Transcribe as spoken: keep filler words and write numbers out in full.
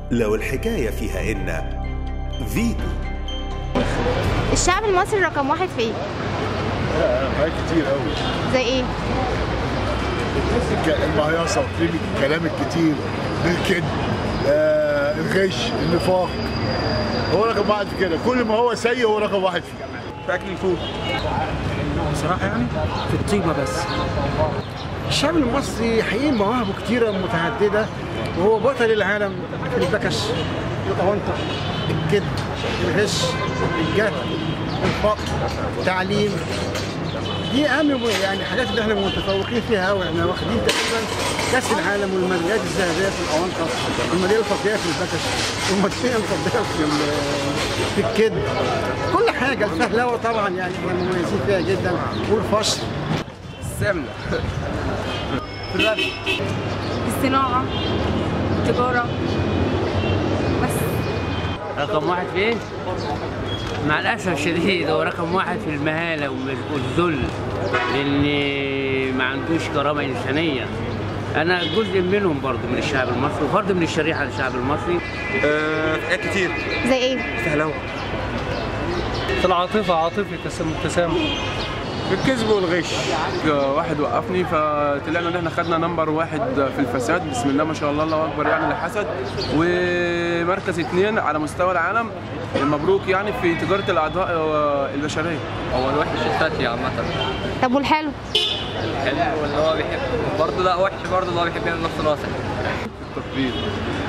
لو الحكاية فيها إن فيتو. الشعب المصري رقم واحد في ايه؟ حاجات كتير قوي. زي ايه؟ المهيصة وقيمة الكلام الكتير، الكذب، آه، الغش، النفاق. هو رقم واحد في كده، كل ما هو سيء هو رقم واحد فيه. في أكل الفول. بصراحة يعني في الطيبة بس. الشعب المصري حقيقي مواهبه كتيرة متعددة، وهو بطل العالم في البكش، الأونطة، الكذب، الغش، الجهل، الفقر، التعليم. دي أهم يعني حاجات اللي احنا متفوقين فيها قوي، احنا واخدين تقريبا كأس العالم والميداليات الذهبية في الأونطة، والميدالية الفضية في البكش، والميدالية الفضية في في الكذب. كل حاجة، الفهلوة طبعا يعني احنا مميزين فيها جدا، والفشل. السمنة. في الربح. الصناعة، التجارة، بس. رقم واحد في ايه؟ مع الأسف الشديد هو رقم واحد في المهانة والذل، لأن ما عندوش كرامة إنسانية. أنا جزء منهم برضه من الشعب المصري، وفرد من الشريحة للشعب المصري. آه، في حاجات كتير. زي ايه؟ فهلوة. في العاطفة، عاطفة التسامح. في الكذب والغش. واحد وقفني فطلعنا ان احنا خدنا نمبر واحد في الفساد، بسم الله ما شاء الله، الله اكبر يعني لا حسد، ومركز اثنين على مستوى العالم. مبروك يعني في تجاره الاعضاء البشريه. هو الوحش الفتي عامة. طب والحلو؟ الحلو اللي هو بيحب برضه، لا وحش برضه اللي هو بيحب يعمل نفس راسك. التقدير.